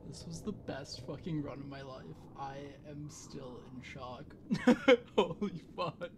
This was the best fucking run of my life. I am still in shock. Holy fuck.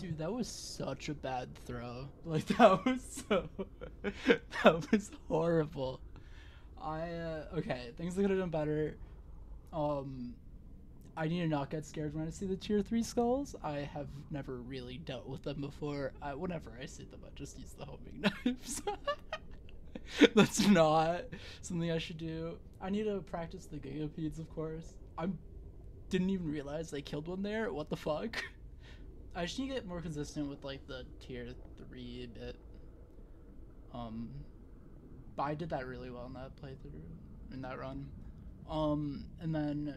Dude, that was such a bad throw. Like, that was so... that was horrible. Okay, things I could have done better. I need to not get scared when I see the tier 3 skulls. I have never really dealt with them before. Whenever I see them, I just use the homing knives. That's not something I should do. I need to practice the gigapedes, of course. I didn't even realize I killed one there. What the fuck? I just need to get more consistent with like the tier 3 bit. But I did that really well in that playthrough, in that run. And then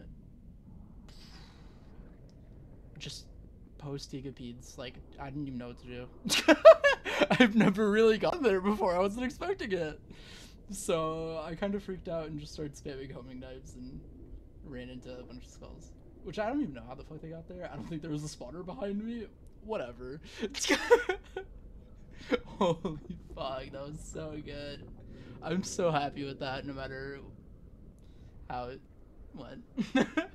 just post gigapedes. Like, I didn't even know what to do. I've never really gotten there before. I wasn't expecting it. So I kind of freaked out and just started spamming homing knives and ran into a bunch of skulls. Which I don't even know how the fuck they got there. I don't think there was a spawner behind me. Whatever. Holy fuck, that was so good. I'm so happy with that, no matter how it went.